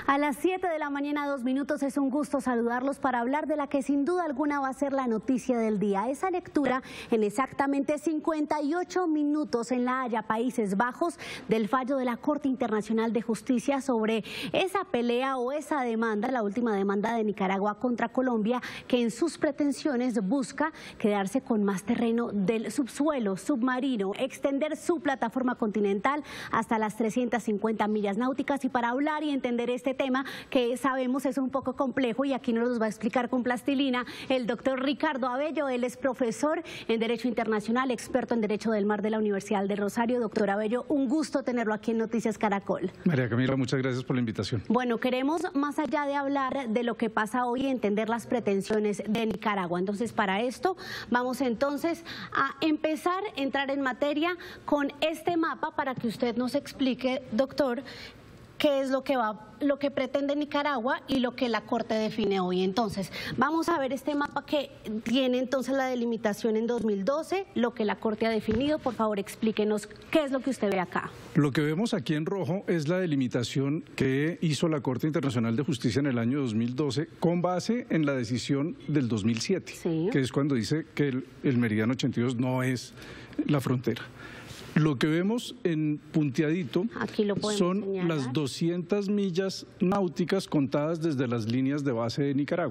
A las 7 de la mañana, 2 minutos, es un gusto saludarlos para hablar de la que sin duda alguna va a ser la noticia del día. Esa lectura en exactamente 58 minutos en La Haya, Países Bajos, del fallo de la Corte Internacional de Justicia sobre esa pelea o esa demanda, la última demanda de Nicaragua contra Colombia, que en sus pretensiones busca quedarse con más terreno del subsuelo submarino, extender su plataforma continental hasta las 350 millas náuticas. Y para hablar y entender este tema, que sabemos es un poco complejo y aquí nos los va a explicar con plastilina el doctor Ricardo Abello. Él es profesor en Derecho Internacional, experto en Derecho del Mar de la Universidad del Rosario. Doctor Abello, un gusto tenerlo aquí en Noticias Caracol. María Camila, muchas gracias por la invitación. Bueno, queremos, más allá de hablar de lo que pasa hoy, entender las pretensiones de Nicaragua. Entonces, para esto vamos entonces a empezar a entrar en materia con este mapa para que usted nos explique, doctor, qué es lo que pretende Nicaragua y lo que la Corte define hoy. Entonces, vamos a ver este mapa que tiene entonces la delimitación en 2012, lo que la Corte ha definido. Por favor, explíquenos qué es lo que usted ve acá. Lo que vemos aquí en rojo es la delimitación que hizo la Corte Internacional de Justicia en el año 2012 con base en la decisión del 2007, sí, que es cuando dice que el meridiano 82 no es la frontera. Lo que vemos en punteadito son señalar las 200 millas náuticas contadas desde las líneas de base de Nicaragua.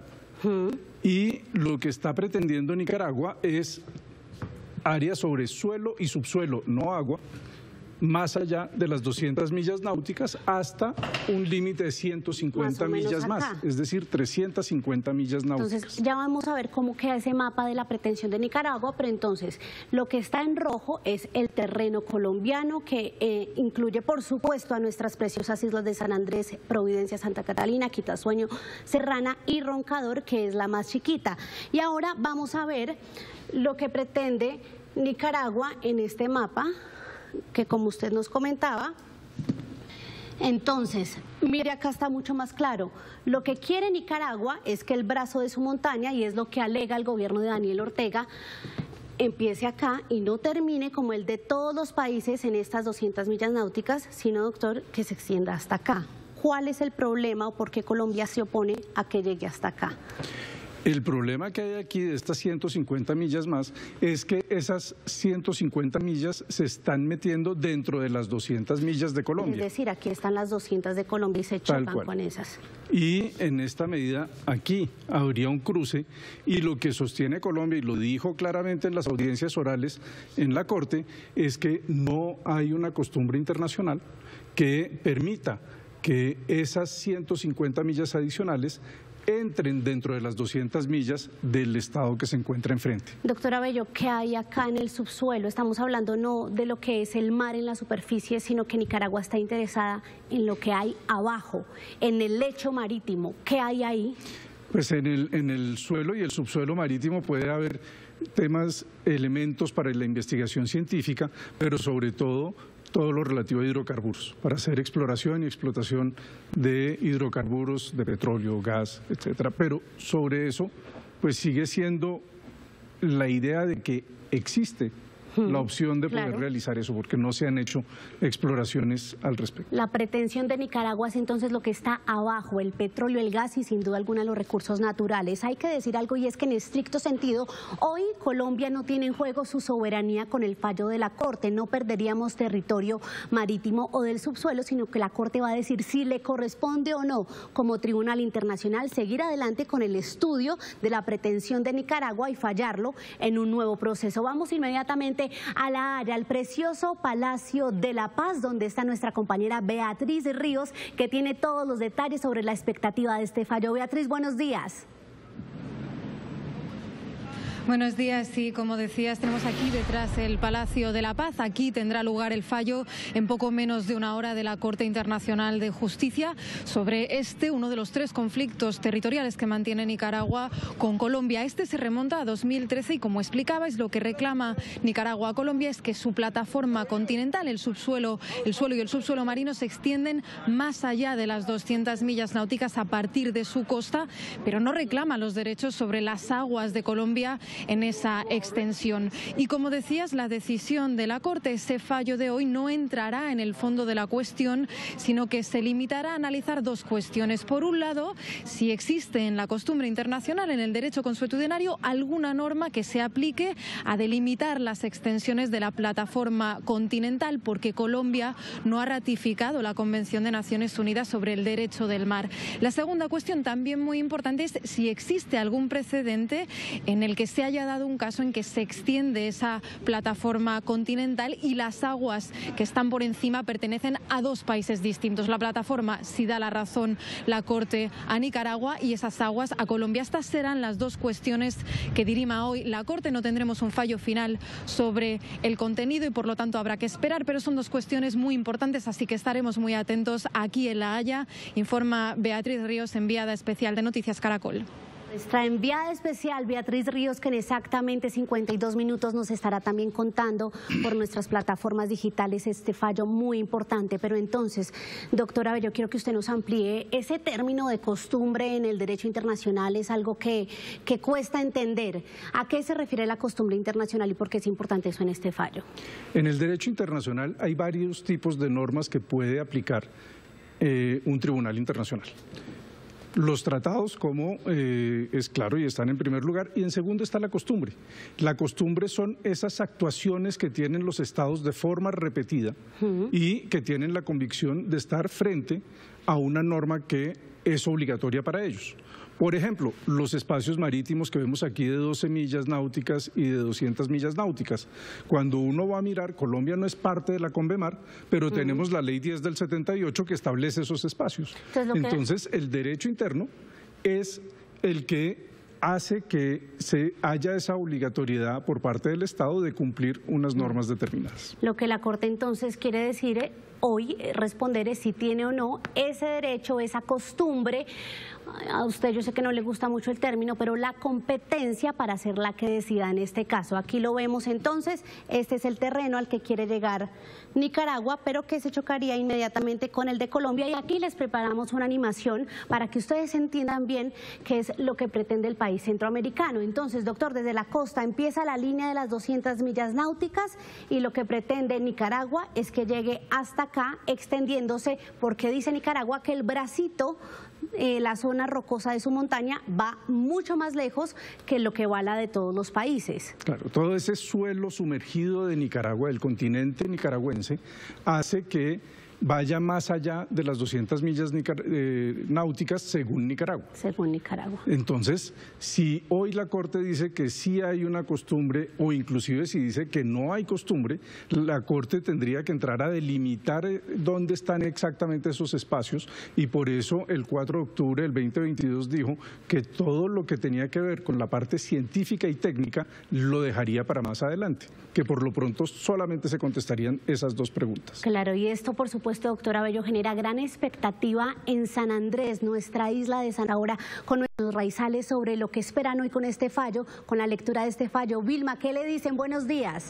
Y lo que está pretendiendo Nicaragua es área sobre suelo y subsuelo, no agua, más allá de las 200 millas náuticas hasta un límite de 150 millas más, es decir, 350 millas náuticas. Entonces, ya vamos a ver cómo queda ese mapa de la pretensión de Nicaragua, pero entonces, lo que está en rojo es el terreno colombiano, que incluye, por supuesto, a nuestras preciosas islas de San Andrés, Providencia, Santa Catalina, Quitasueño, Serrana y Roncador, que es la más chiquita. Y ahora vamos a ver lo que pretende Nicaragua en este mapa, que como usted nos comentaba. Entonces, mire, acá está mucho más claro. Lo que quiere Nicaragua es que el brazo de su montaña, y es lo que alega el gobierno de Daniel Ortega, empiece acá y no termine como el de todos los países en estas 200 millas náuticas, sino, doctor, que se extienda hasta acá. ¿Cuál es el problema o por qué Colombia se opone a que llegue hasta acá? El problema que hay aquí de estas 150 millas más es que esas 150 millas se están metiendo dentro de las 200 millas de Colombia. Es decir, aquí están las 200 de Colombia y se chocan con esas. Y en esta medida aquí habría un cruce, y lo que sostiene Colombia, y lo dijo claramente en las audiencias orales en la Corte, es que no hay una costumbre internacional que permita que esas 150 millas adicionales entren dentro de las 200 millas del estado que se encuentra enfrente. Doctor Abello, ¿qué hay acá en el subsuelo? Estamos hablando no de lo que es el mar en la superficie, sino que Nicaragua está interesada en lo que hay abajo, en el lecho marítimo. ¿Qué hay ahí? Pues en el suelo y el subsuelo marítimo puede haber elementos para la investigación científica, pero sobre todo lo relativo a hidrocarburos, para hacer exploración y explotación de hidrocarburos, de petróleo, gas, etcétera. Pero sobre eso, pues sigue siendo la idea de que existe la opción de poder realizar eso, porque no se han hecho exploraciones al respecto. La pretensión de Nicaragua es entonces lo que está abajo, el petróleo, el gas y sin duda alguna los recursos naturales. Hay que decir algo, y es que en estricto sentido, hoy Colombia no tiene en juego su soberanía con el fallo de la Corte. No perderíamos territorio marítimo o del subsuelo, sino que la Corte va a decir si le corresponde o no, como Tribunal Internacional, seguir adelante con el estudio de la pretensión de Nicaragua y fallarlo en un nuevo proceso. Vamos inmediatamente a La Haya, al precioso Palacio de la Paz, donde está nuestra compañera Beatriz Ríos, que tiene todos los detalles sobre la expectativa de este fallo. Beatriz, buenos días. Buenos días, sí, como decías, tenemos aquí detrás el Palacio de la Paz. Aquí tendrá lugar el fallo en poco menos de una hora de la Corte Internacional de Justicia sobre uno de los 3 conflictos territoriales que mantiene Nicaragua con Colombia. Este se remonta a 2013 y, como explicabais, lo que reclama Nicaragua a Colombia es que su plataforma continental, el suelo y el subsuelo marino, se extienden más allá de las 200 millas náuticas a partir de su costa, pero no reclama los derechos sobre las aguas de Colombia en esa extensión. Y como decías, la decisión de la Corte, ese fallo de hoy, no entrará en el fondo de la cuestión, sino que se limitará a analizar dos cuestiones. Por un lado, si existe en la costumbre internacional, en el derecho consuetudinario, alguna norma que se aplique a delimitar las extensiones de la plataforma continental, porque Colombia no ha ratificado la Convención de Naciones Unidas sobre el Derecho del Mar. La segunda cuestión, también muy importante, es si existe algún precedente en el que se haya dado un caso en que se extiende esa plataforma continental y las aguas que están por encima pertenecen a dos países distintos. La plataforma, si da la razón la Corte, a Nicaragua, y esas aguas a Colombia. Estas serán las dos cuestiones que dirima hoy la Corte. No tendremos un fallo final sobre el contenido y por lo tanto habrá que esperar, pero son dos cuestiones muy importantes, así que estaremos muy atentos aquí en La Haya. Informa Beatriz Ríos, enviada especial de Noticias Caracol. Nuestra enviada especial, Beatriz Ríos, que en exactamente 52 minutos nos estará también contando por nuestras plataformas digitales este fallo muy importante. Pero entonces, doctora Bello, quiero que usted nos amplíe ese término de costumbre en el derecho internacional. Es algo que cuesta entender. ¿A qué se refiere la costumbre internacional y por qué es importante eso en este fallo? En el derecho internacional hay varios tipos de normas que puede aplicar un tribunal internacional. Los tratados, como es claro, y están en primer lugar, y en segundo está la costumbre. La costumbre son esas actuaciones que tienen los estados de forma repetida y que tienen la convicción de estar frente a una norma que es obligatoria para ellos. Por ejemplo, los espacios marítimos que vemos aquí de 12 millas náuticas y de 200 millas náuticas. Cuando uno va a mirar, Colombia no es parte de la Convemar, pero tenemos la Ley 10 del 78 que establece esos espacios. Entonces, el derecho interno es el que hace que se haya esa obligatoriedad por parte del Estado de cumplir unas normas determinadas. Lo que la Corte entonces quiere decir hoy, responder es si tiene o no ese derecho, esa costumbre. A usted yo sé que no le gusta mucho el término, pero la competencia para ser la que decida en este caso. Aquí lo vemos entonces, este es el terreno al que quiere llegar Nicaragua, pero que se chocaría inmediatamente con el de Colombia. Y aquí les preparamos una animación para que ustedes entiendan bien qué es lo que pretende el país centroamericano. Entonces, doctor, desde la costa empieza la línea de las 200 millas náuticas y lo que pretende Nicaragua es que llegue hasta acá, extendiéndose, porque dice Nicaragua que el bracito, la zona rocosa de su montaña, va mucho más lejos que lo que va la de todos los países. Claro, todo ese suelo sumergido de Nicaragua, del continente nicaragüense, hace que vaya más allá de las 200 millas náuticas según Nicaragua. Según Nicaragua. Entonces, si hoy la Corte dice que sí hay una costumbre, o inclusive si dice que no hay costumbre, la Corte tendría que entrar a delimitar dónde están exactamente esos espacios, y por eso el 4 de octubre del 2022 dijo que todo lo que tenía que ver con la parte científica y técnica lo dejaría para más adelante, que por lo pronto solamente se contestarían esas dos preguntas. Claro, y esto por supuesto, doctora Bello, genera gran expectativa en San Andrés, nuestra isla de San Ahora, con nuestros raizales sobre lo que esperan hoy con este fallo, con la lectura de este fallo. Vilma, ¿qué le dicen? Buenos días.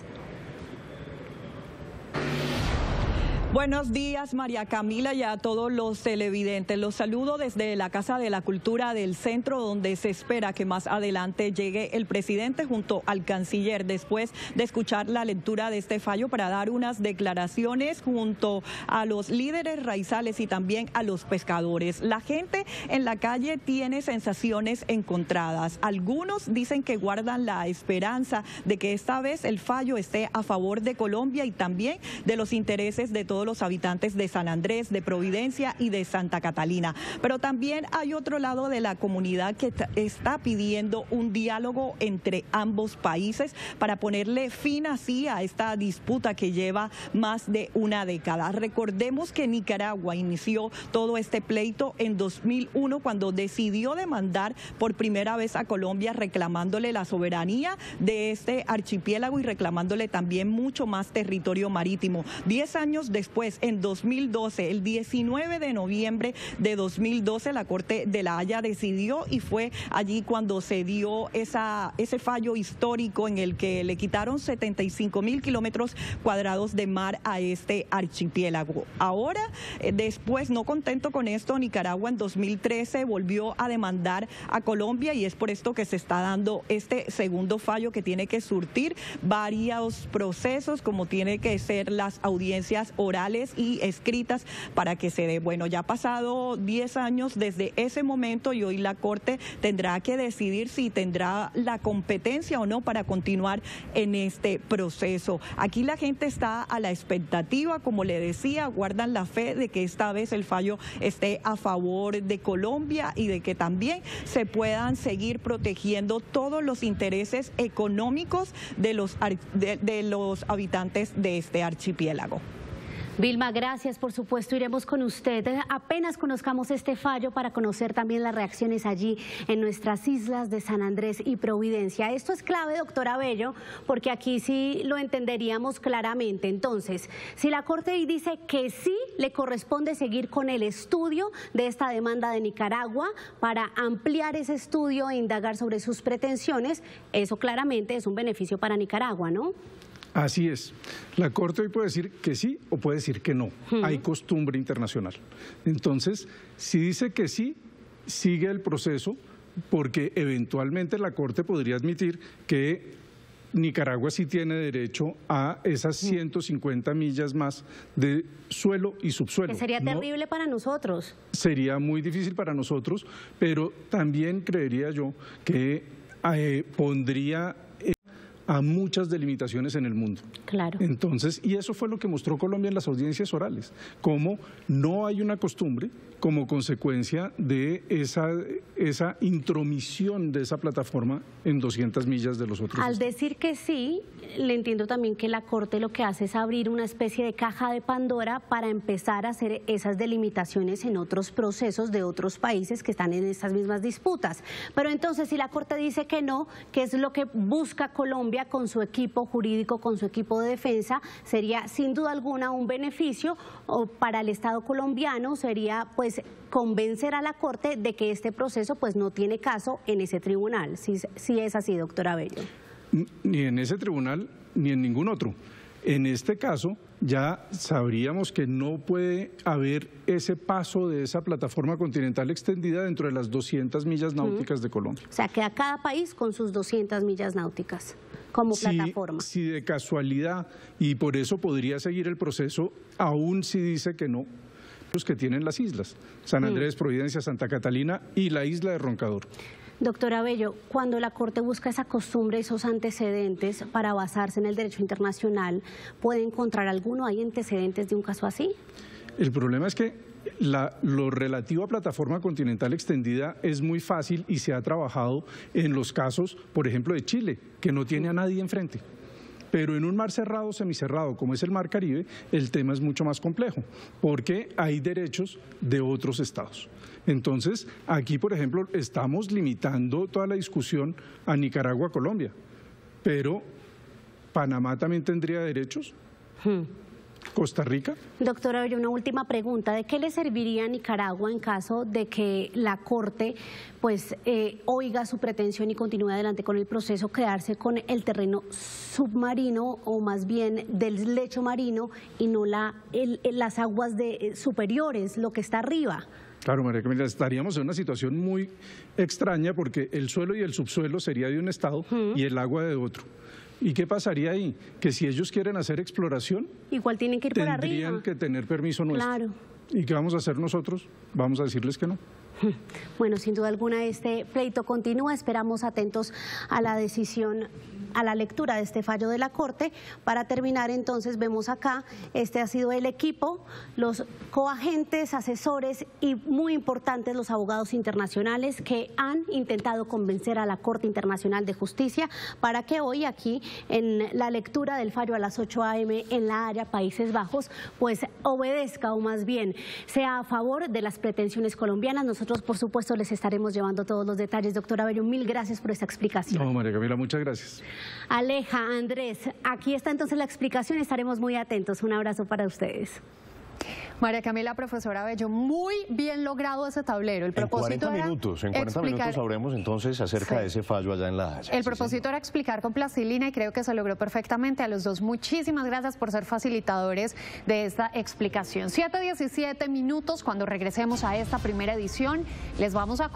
Buenos días, María Camila, y a todos los televidentes. Los saludo desde la Casa de la Cultura del Centro, donde se espera que más adelante llegue el presidente junto al canciller, después de escuchar la lectura de este fallo, para dar unas declaraciones junto a los líderes raizales y también a los pescadores. La gente en la calle tiene sensaciones encontradas. Algunos dicen que guardan la esperanza de que esta vez el fallo esté a favor de Colombia y también de los intereses de todos los habitantes de San Andrés, de Providencia y de Santa Catalina. Pero también hay otro lado de la comunidad que está pidiendo un diálogo entre ambos países para ponerle fin así a esta disputa que lleva más de una década. Recordemos que Nicaragua inició todo este pleito en 2001 cuando decidió demandar por primera vez a Colombia, reclamándole la soberanía de este archipiélago y reclamándole también mucho más territorio marítimo. 10 años después después, en 2012, el 19 de noviembre de 2012, la Corte de La Haya decidió y fue allí cuando se dio ese fallo histórico en el que le quitaron 75.000 kilómetros cuadrados de mar a este archipiélago. Ahora, después, no contento con esto, Nicaragua en 2013 volvió a demandar a Colombia y es por esto que se está dando este segundo fallo que tiene que surtir varios procesos, como tiene que ser las audiencias orales y escritas para que se dé. Bueno, ya ha pasado 10 años desde ese momento y hoy la Corte tendrá que decidir si tendrá la competencia o no para continuar en este proceso. Aquí la gente está a la expectativa, como le decía, guardan la fe de que esta vez el fallo esté a favor de Colombia y de que también se puedan seguir protegiendo todos los intereses económicos de los habitantes de este archipiélago. Vilma, gracias, por supuesto, iremos con usted apenas conozcamos este fallo para conocer también las reacciones allí en nuestras islas de San Andrés y Providencia. Esto es clave, doctora Bello, porque aquí sí lo entenderíamos claramente. Entonces, si la Corte dice que sí le corresponde seguir con el estudio de esta demanda de Nicaragua para ampliar ese estudio e indagar sobre sus pretensiones, eso claramente es un beneficio para Nicaragua, ¿no? Así es. La Corte hoy puede decir que sí o puede decir que no. Hay costumbre internacional. Entonces, si dice que sí, sigue el proceso, porque eventualmente la Corte podría admitir que Nicaragua sí tiene derecho a esas 150 millas más de suelo y subsuelo. Que sería terrible para nosotros. Sería muy difícil para nosotros, pero también creería yo que pondría a muchas delimitaciones en el mundo. Claro. Entonces, y eso fue lo que mostró Colombia en las audiencias orales, cómo no hay una costumbre como consecuencia de esa intromisión de esa plataforma en 200 millas de los otros Al estados. decir que sí, le entiendo también que la Corte lo que hace es abrir una especie de caja de Pandora para empezar a hacer esas delimitaciones en otros procesos de otros países que están en estas mismas disputas. Pero entonces, si la Corte dice que no, ¿qué es lo que busca Colombia con su equipo jurídico, con su equipo de defensa? Sería sin duda alguna un beneficio para el Estado colombiano, sería pues convencer a la Corte de que este proceso pues no tiene caso en ese tribunal, si es así, doctora Bello. Ni en ese tribunal ni en ningún otro. En este caso ya sabríamos que no puede haber ese paso de esa plataforma continental extendida dentro de las 200 millas náuticas de Colombia. O sea, queda cada país con sus 200 millas náuticas como plataforma. Si de casualidad, y por eso podría seguir el proceso, aún si dice que no, los que tienen las islas, San Andrés, Providencia, Santa Catalina y la isla de Roncador. Doctora Bello, cuando la Corte busca esa costumbre, esos antecedentes para basarse en el derecho internacional, ¿puede encontrar alguno? ¿Hay antecedentes de un caso así? El problema es que lo relativo a plataforma continental extendida es muy fácil y se ha trabajado en los casos, por ejemplo, de Chile, que no tiene a nadie enfrente. Pero en un mar cerrado, semicerrado, como es el Mar Caribe, el tema es mucho más complejo, porque hay derechos de otros estados. Entonces, aquí, por ejemplo, estamos limitando toda la discusión a Nicaragua, Colombia, pero ¿Panamá también tendría derechos? ¿Costa Rica? Doctora Bello, una última pregunta. ¿De qué le serviría a Nicaragua en caso de que la Corte pues oiga su pretensión y continúe adelante con el proceso, quedarse con el terreno submarino o más bien del lecho marino y no las aguas superiores, lo que está arriba? Claro, María Camila, estaríamos en una situación muy extraña porque el suelo y el subsuelo sería de un estado y el agua de otro. ¿Y qué pasaría ahí? Que si ellos quieren hacer exploración, igual tienen que ir por arriba. Tendrían que tener permiso nuestro. Claro. ¿Y qué vamos a hacer nosotros? Vamos a decirles que no. Bueno, sin duda alguna este pleito continúa, esperamos atentos a la decisión, a la lectura de este fallo de la Corte. Para terminar, entonces, vemos acá, este ha sido el equipo, los coagentes, asesores y muy importantes los abogados internacionales que han intentado convencer a la Corte Internacional de Justicia para que hoy aquí en la lectura del fallo a las 8 a.m. en La Haya, Países Bajos, pues obedezca o más bien sea a favor de las pretensiones colombianas. Nosotros, por supuesto, les estaremos llevando todos los detalles. Doctora Bello, mil gracias por esta explicación. No, María Camila, muchas gracias. Aleja, Andrés, aquí está entonces la explicación, estaremos muy atentos. Un abrazo para ustedes. María Camila, profesora Bello, muy bien logrado ese tablero. El propósito en 40 minutos sabremos entonces acerca de ese fallo allá en La Haya. El propósito era explicar con plastilina y creo que se logró perfectamente. A los dos, muchísimas gracias por ser facilitadores de esta explicación. 7:17 minutos, cuando regresemos a esta primera edición, les vamos a